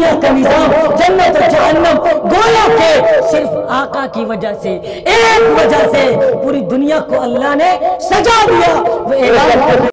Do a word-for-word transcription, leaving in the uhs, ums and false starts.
दुनिया का निजाम जन्नत और जहन्नम गोया के सिर्फ आका की वजह से, एक वजह से पूरी दुनिया को अल्लाह ने सजा दिया। वो